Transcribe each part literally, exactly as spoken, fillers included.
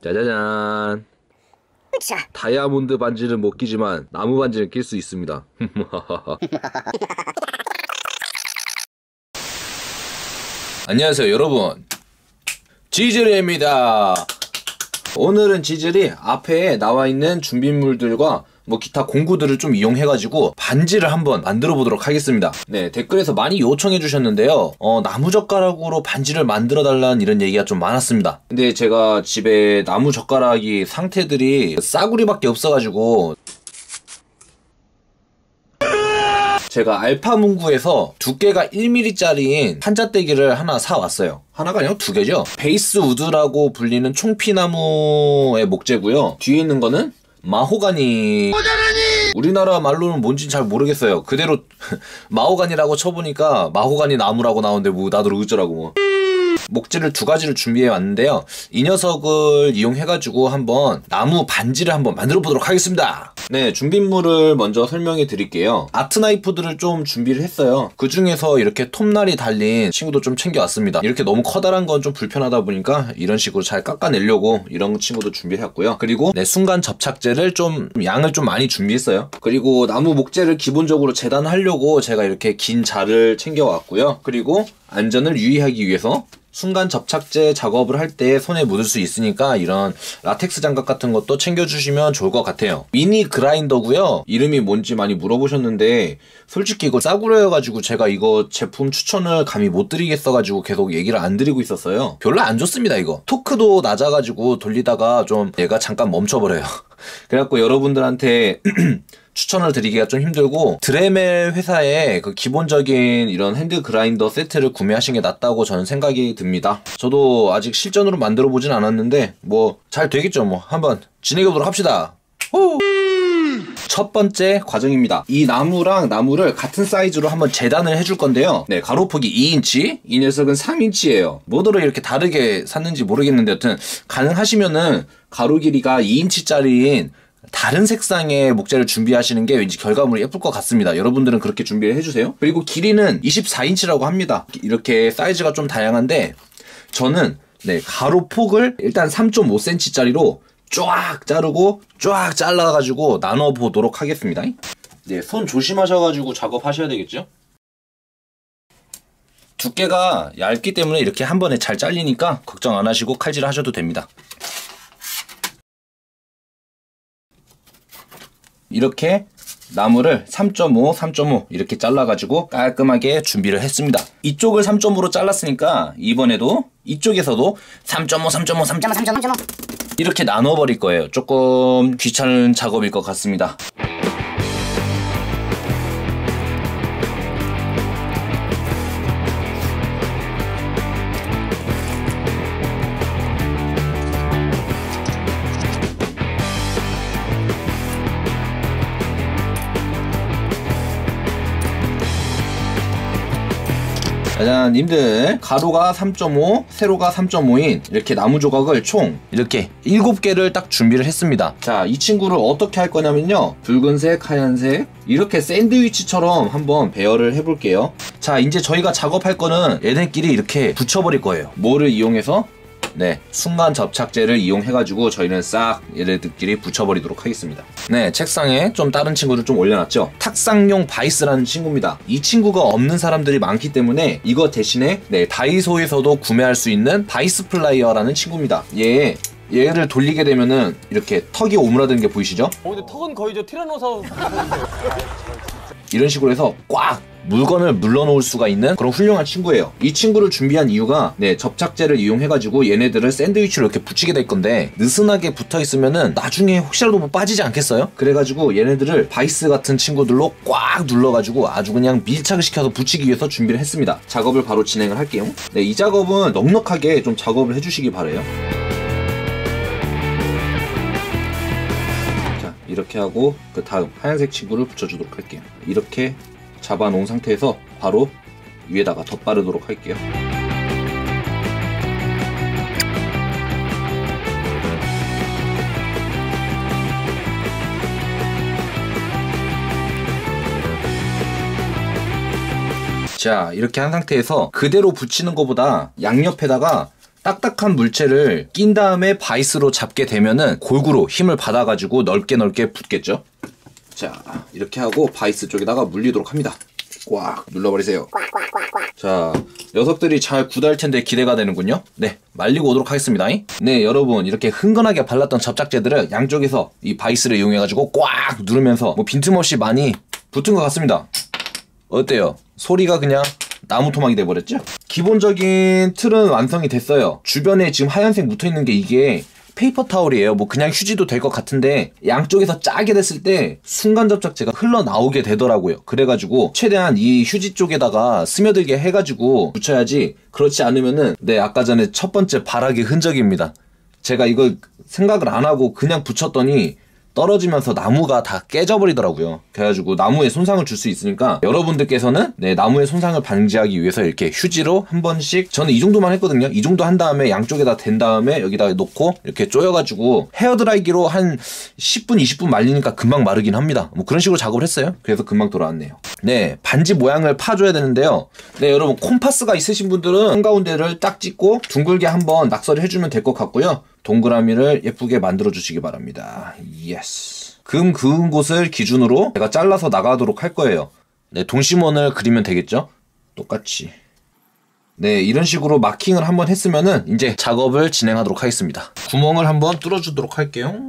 짜자잔. 으쌰. 다이아몬드 반지는 못 끼지만 나무 반지는 낄 수 있습니다. 안녕하세요 여러분, 지즐입니다. 오늘은 지즐이 앞에 나와있는 준비물들과 뭐 기타 공구들을 좀 이용해가지고 반지를 한번 만들어 보도록 하겠습니다. 네, 댓글에서 많이 요청해 주셨는데요, 어, 나무젓가락으로 반지를 만들어 달라는 이런 얘기가 좀 많았습니다. 근데 제가 집에 나무젓가락이 상태들이 싸구리밖에 없어가지고 제가 알파문구에서 두께가 일 밀리미터짜리인 한자떼기를 하나 사왔어요. 하나가 아니라 두 개죠. 베이스 우드라고 불리는 총피나무의 목재고요. 뒤에 있는 거는 마호가니. 우리나라 말로는 뭔지 잘 모르겠어요. 그대로 마호가니라고 쳐보니까 마호가니 나무라고 나오는데 뭐 나도 어쩌라고 뭐. 목재를 두 가지를 준비해 왔는데요, 이 녀석을 이용해가지고 한번 나무 반지를 한번 만들어 보도록 하겠습니다. 네, 준비물을 먼저 설명해 드릴게요. 아트 나이프들을 좀 준비를 했어요. 그 중에서 이렇게 톱날이 달린 친구도 좀 챙겨왔습니다. 이렇게 너무 커다란 건 좀 불편하다 보니까 이런 식으로 잘 깎아내려고 이런 친구도 준비했고요. 그리고 네, 순간 접착제를 좀 양을 좀 많이 준비했어요. 그리고 나무 목재를 기본적으로 재단하려고 제가 이렇게 긴 자를 챙겨왔고요. 그리고 안전을 유의하기 위해서 순간 접착제 작업을 할 때 손에 묻을 수 있으니까 이런 라텍스 장갑 같은 것도 챙겨주시면 좋을 것 같아요. 미니 그라인더고요. 이름이 뭔지 많이 물어보셨는데 솔직히 이거 싸구려여가지고 제가 이거 제품 추천을 감히 못 드리겠어가지고 계속 얘기를 안 드리고 있었어요. 별로 안 좋습니다 이거. 토크도 낮아가지고 돌리다가 좀 얘가 잠깐 멈춰버려요. 그래갖고 여러분들한테 추천을 드리기가 좀 힘들고, 드레멜 회사의 그 기본적인 이런 핸드 그라인더 세트를 구매하시는 게 낫다고 저는 생각이 듭니다. 저도 아직 실전으로 만들어 보진 않았는데 뭐 잘 되겠죠. 뭐 한번 진행해 보도록 합시다. 후! 첫 번째 과정입니다. 이 나무랑 나무를 같은 사이즈로 한번 재단을 해줄 건데요. 네, 가로폭이 이 인치, 이 녀석은 삼 인치예요. 뭐더러 이렇게 다르게 샀는지 모르겠는데 여튼 가능하시면은 가로 길이가 이 인치짜리인 다른 색상의 목재를 준비하시는 게 왠지 결과물이 예쁠 것 같습니다. 여러분들은 그렇게 준비를 해주세요. 그리고 길이는 이십사 인치라고 합니다. 이렇게 사이즈가 좀 다양한데 저는 네, 가로폭을 일단 삼 점 오 센티미터짜리로 쫙 자르고 쫙 잘라가지고 나눠보도록 하겠습니다. 네, 손 조심하셔가지고 작업하셔야 되겠죠? 두께가 얇기 때문에 이렇게 한 번에 잘 잘리니까 걱정 안 하시고 칼질 하셔도 됩니다. 이렇게 나무를 삼 점 오, 삼 점 오 이렇게 잘라가지고 깔끔하게 준비를 했습니다. 이쪽을 삼 점 오로 잘랐으니까 이번에도 이쪽에서도 삼 점 오, 삼 점 오, 삼 점 오, 삼 점 오 이렇게 나눠버릴 거예요. 조금 귀찮은 작업일 것 같습니다. 짜잔, 님들 가로가 삼 점 오, 세로가 삼 점 오인 이렇게 나무 조각을 총 이렇게 일곱 개를 딱 준비를 했습니다. 자, 이 친구를 어떻게 할 거냐면요, 붉은색, 하얀색 이렇게 샌드위치처럼 한번 배열을 해볼게요. 자, 이제 저희가 작업할 거는 얘네끼리 이렇게 붙여버릴 거예요. 뭐를 이용해서? 네, 순간 접착제를 이용해가지고 저희는 싹 얘네들끼리 붙여버리도록 하겠습니다. 네, 책상에 좀 다른 친구를 좀 올려놨죠. 탁상용 바이스라는 친구입니다. 이 친구가 없는 사람들이 많기 때문에 이거 대신에 네, 다이소에서도 구매할 수 있는 바이스 플라이어라는 친구입니다. 얘 얘를 돌리게 되면은 이렇게 턱이 오므라드는 게 보이시죠? 어, 근데 턱은 거의 저 티라노사우루스 이런 식으로 해서 꽉 물건을 물러놓을 수가 있는 그런 훌륭한 친구예요. 이 친구를 준비한 이유가 네, 접착제를 이용해가지고 얘네들을 샌드위치로 이렇게 붙이게 될 건데 느슨하게 붙어있으면은 나중에 혹시라도 뭐 빠지지 않겠어요? 그래가지고 얘네들을 바이스 같은 친구들로 꽉 눌러가지고 아주 그냥 밀착을 시켜서 붙이기 위해서 준비를 했습니다. 작업을 바로 진행을 할게요. 네, 이 작업은 넉넉하게 좀 작업을 해주시기 바래요. 자, 이렇게 하고 그 다음 하얀색 친구를 붙여주도록 할게요. 이렇게 잡아 놓은 상태에서 바로 위에다가 덧바르도록 할게요. 자, 이렇게 한 상태에서 그대로 붙이는 것보다 양옆에다가 딱딱한 물체를 낀 다음에 바이스로 잡게 되면은 골고루 힘을 받아가지고 넓게 넓게 붙겠죠. 자, 이렇게 하고 바이스 쪽에다가 물리도록 합니다. 꽉 눌러버리세요. 자, 녀석들이 잘 굳을 텐데 기대가 되는군요. 네, 말리고 오도록 하겠습니다. 네, 여러분, 이렇게 흥건하게 발랐던 접착제들을 양쪽에서 이 바이스를 이용해가지고 꽉 누르면서 뭐 빈틈없이 많이 붙은 것 같습니다. 어때요? 소리가 그냥 나무 토막이 돼버렸죠? 기본적인 틀은 완성이 됐어요. 주변에 지금 하얀색 묻어있는 게 이게 페이퍼 타올이에요. 뭐 그냥 휴지도 될 것 같은데 양쪽에서 짜게 됐을 때 순간 접착제가 흘러나오게 되더라고요. 그래가지고 최대한 이 휴지 쪽에다가 스며들게 해가지고 붙여야지, 그렇지 않으면은 네, 아까 전에 첫 번째 바락의 흔적입니다. 제가 이걸 생각을 안 하고 그냥 붙였더니 떨어지면서 나무가 다 깨져버리더라고요. 그래가지고 나무에 손상을 줄 수 있으니까 여러분들께서는 네, 나무에 손상을 방지하기 위해서 이렇게 휴지로 한 번씩, 저는 이 정도만 했거든요. 이 정도 한 다음에 양쪽에다 댄 다음에 여기다 놓고 이렇게 조여가지고 헤어드라이기로 한 십 분 이십 분 말리니까 금방 마르긴 합니다. 뭐 그런 식으로 작업을 했어요. 그래서 금방 돌아왔네요. 네, 반지 모양을 파줘야 되는데요. 네, 여러분 콤파스가 있으신 분들은 한가운데를 딱 찍고 둥글게 한번 낙서를 해주면 될 것 같고요. 동그라미를 예쁘게 만들어 주시기 바랍니다. 예스. 금 그은 곳을 기준으로 제가 잘라서 나가도록 할 거예요. 네, 동심원을 그리면 되겠죠? 똑같이. 네, 이런 식으로 마킹을 한번 했으면은 이제 작업을 진행하도록 하겠습니다. 구멍을 한번 뚫어주도록 할게요.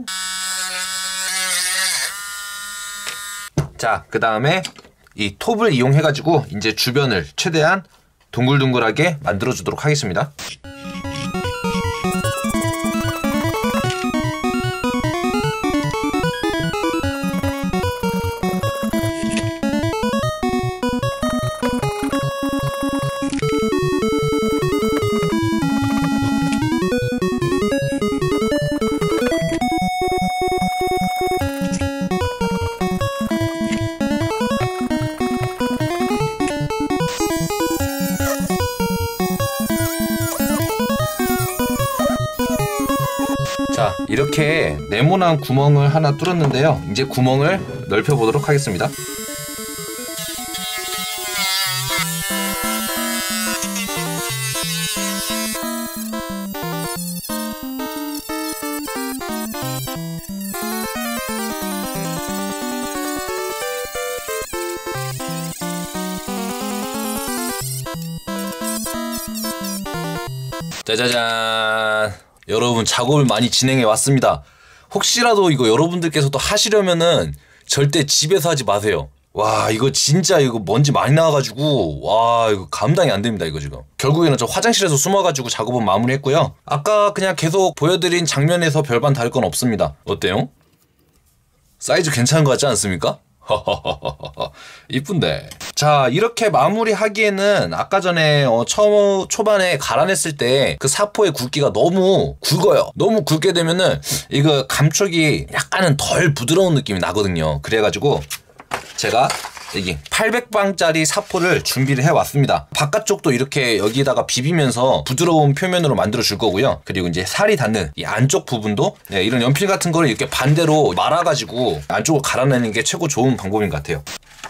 자, 그 다음에 이 톱을 이용해가지고 이제 주변을 최대한 동글동글하게 만들어주도록 하겠습니다. 자, 이렇게 네모난 구멍을 하나 뚫었는데요. 이제 구멍을 넓혀 보도록 하겠습니다. 짜자잔, 여러분 작업을 많이 진행해 왔습니다. 혹시라도 이거 여러분들께서도 하시려면은 절대 집에서 하지 마세요. 와, 이거 진짜 이거 먼지 많이 나와가지고 와, 이거 감당이 안 됩니다. 이거 지금 결국에는 저 화장실에서 숨어가지고 작업은 마무리했고요. 아까 그냥 계속 보여드린 장면에서 별반 다를 건 없습니다. 어때요? 사이즈 괜찮은 것 같지 않습니까? 이쁜데. 자, 이렇게 마무리하기에는 아까 전에 어, 초, 초반에 갈아냈을 때 그 사포의 굵기가 너무 굵어요. 너무 굵게 되면은 이거 감촉이 약간은 덜 부드러운 느낌이 나거든요. 그래가지고 제가 여기 팔백 방짜리 사포를 준비를 해왔습니다. 바깥쪽도 이렇게 여기다가 비비면서 부드러운 표면으로 만들어 줄 거고요. 그리고 이제 살이 닿는 이 안쪽 부분도 네, 이런 연필 같은 거를 이렇게 반대로 말아가지고 안쪽을 갈아내는 게 최고 좋은 방법인 것 같아요.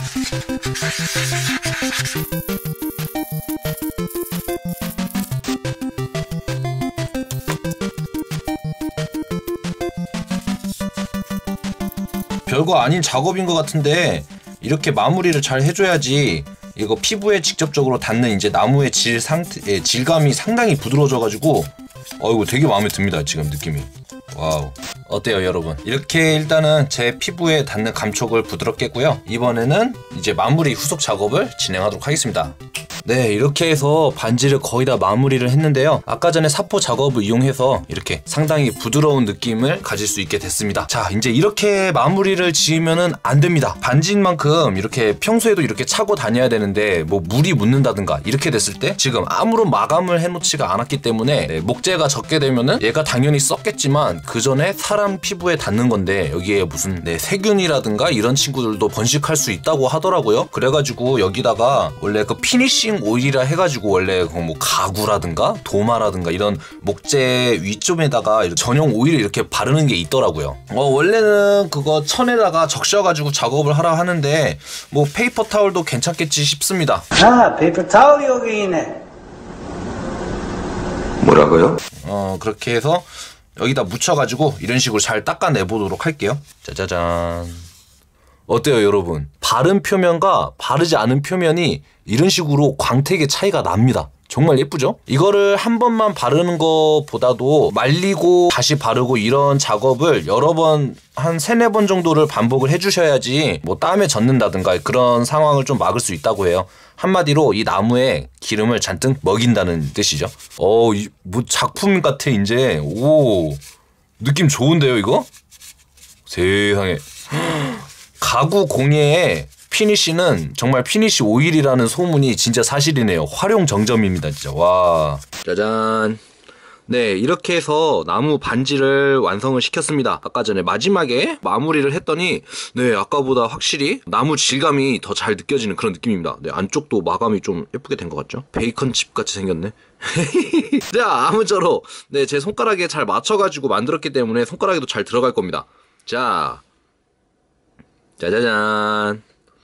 별거 아닌 작업인 것 같은데 이렇게 마무리를 잘 해줘야지 이거 피부에 직접적으로 닿는 이제 나무의 질 상태, 예, 질감이 상당히 부드러워져가지고 어이구 되게 마음에 듭니다. 지금 느낌이. 와우. 어때요 여러분? 이렇게 일단은 제 피부에 닿는 감촉을 부드럽게 했고요. 이번에는 이제 마무리 후속 작업을 진행하도록 하겠습니다. 네, 이렇게 해서 반지를 거의 다 마무리를 했는데요. 아까 전에 사포 작업을 이용해서 이렇게 상당히 부드러운 느낌을 가질 수 있게 됐습니다. 자, 이제 이렇게 마무리를 지으면은 안 됩니다. 반지인 만큼 이렇게 평소에도 이렇게 차고 다녀야 되는데 뭐 물이 묻는다든가 이렇게 됐을 때 지금 아무런 마감을 해놓지가 않았기 때문에 네, 목재가 적게 되면은 얘가 당연히 썩겠지만 그 전에 사람 피부에 닿는 건데 여기에 무슨 네, 세균이라든가 이런 친구들도 번식할 수 있다고 하더라고요. 그래가지고 여기다가 원래 그 피니싱 오일이라 해가지고 원래 뭐 가구라든가 도마라든가 이런 목재 위쪽에다가 전용 오일을 이렇게 바르는 게 있더라고요. 어, 원래는 그거 천에다가 적셔가지고 작업을 하라 하는데 뭐 페이퍼 타올도 괜찮겠지 싶습니다. 아, 페이퍼 타올이 여기 있네. 뭐라고요? 어 그렇게 해서 여기다 묻혀가지고 이런 식으로 잘 닦아내보도록 할게요. 짜자잔. 어때요 여러분? 바른 표면과 바르지 않은 표면이 이런 식으로 광택의 차이가 납니다. 정말 예쁘죠? 이거를 한 번만 바르는 것보다도 말리고 다시 바르고 이런 작업을 여러 번, 한 세네 번 정도를 반복을 해주셔야지 뭐 땀에 젖는다든가 그런 상황을 좀 막을 수 있다고 해요. 한마디로 이 나무에 기름을 잔뜩 먹인다는 뜻이죠. 어, 이, 뭐 작품 같아 이제. 오, 느낌 좋은데요 이거? 세상에. 가구 공예에 피니쉬는 정말 피니쉬 오일이라는 소문이 진짜 사실이네요. 활용 정점입니다 진짜. 와. 짜잔. 네, 이렇게 해서 나무 반지를 완성을 시켰습니다. 아까 전에 마지막에 마무리를 했더니 네, 아까보다 확실히 나무 질감이 더 잘 느껴지는 그런 느낌입니다. 네, 안쪽도 마감이 좀 예쁘게 된 것 같죠? 베이컨 칩 같이 생겼네. 자, 아무쪼록 네, 제 손가락에 잘 맞춰가지고 만들었기 때문에 손가락에도 잘 들어갈 겁니다. 자, 짜자잔.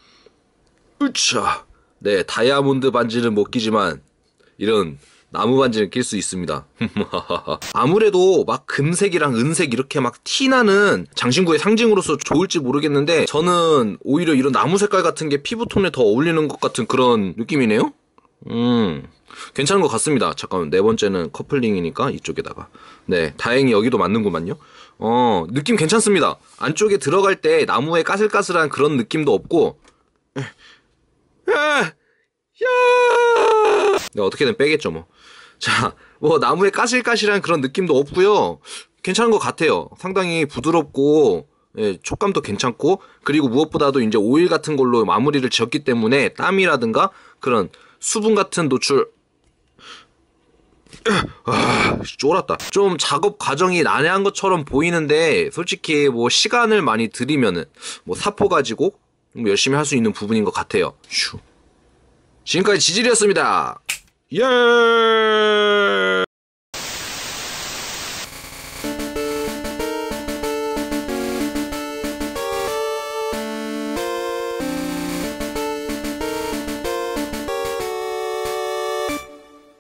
으차. 네, 다이아몬드 반지는 못 끼지만 이런 나무 반지는 낄 수 있습니다. 아무래도 막 금색이랑 은색 이렇게 막 티나는 장신구의 상징으로서 좋을지 모르겠는데 저는 오히려 이런 나무 색깔 같은 게 피부톤에 더 어울리는 것 같은 그런 느낌이네요. 음, 괜찮은 것 같습니다. 잠깐만, 네 번째는 커플링이니까 이쪽에다가. 네, 다행히 여기도 맞는구만요. 어, 느낌 괜찮습니다. 안쪽에 들어갈 때 나무의 까슬까슬한 그런 느낌도 없고. 야! 네, 어떻게든 빼겠죠 뭐. 자, 뭐 나무의 까실까실한 그런 느낌도 없고요. 괜찮은 것 같아요. 상당히 부드럽고 예, 촉감도 괜찮고, 그리고 무엇보다도 이제 오일 같은 걸로 마무리를 지었기 때문에 땀이라든가 그런 수분 같은 노출. 아, 쫄았다. 좀 작업 과정이 난해한 것처럼 보이는데 솔직히 뭐 시간을 많이 들이면은 뭐 사포 가지고 뭐 열심히 할 수 있는 부분인 것 같아요. 슈. 지금까지 지질이었습니다. 예.